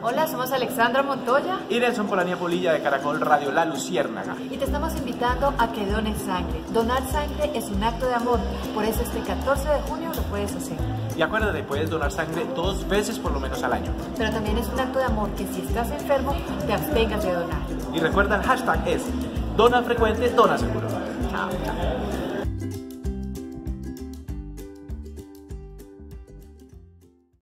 Hola, somos Alexandra Montoya y Nelson Polanía Polilla de Caracol Radio La Luciérnaga. y te estamos invitando a que dones sangre. Donar sangre es un acto de amor, por eso este 14 de junio lo puedes hacer. Y acuérdate, puedes donar sangre 2 veces por lo menos al año. Pero también es un acto de amor que si estás enfermo, te abstengas de donar. Y recuerda, el hashtag es Dona Frecuente, Dona Seguro. Chao, chao.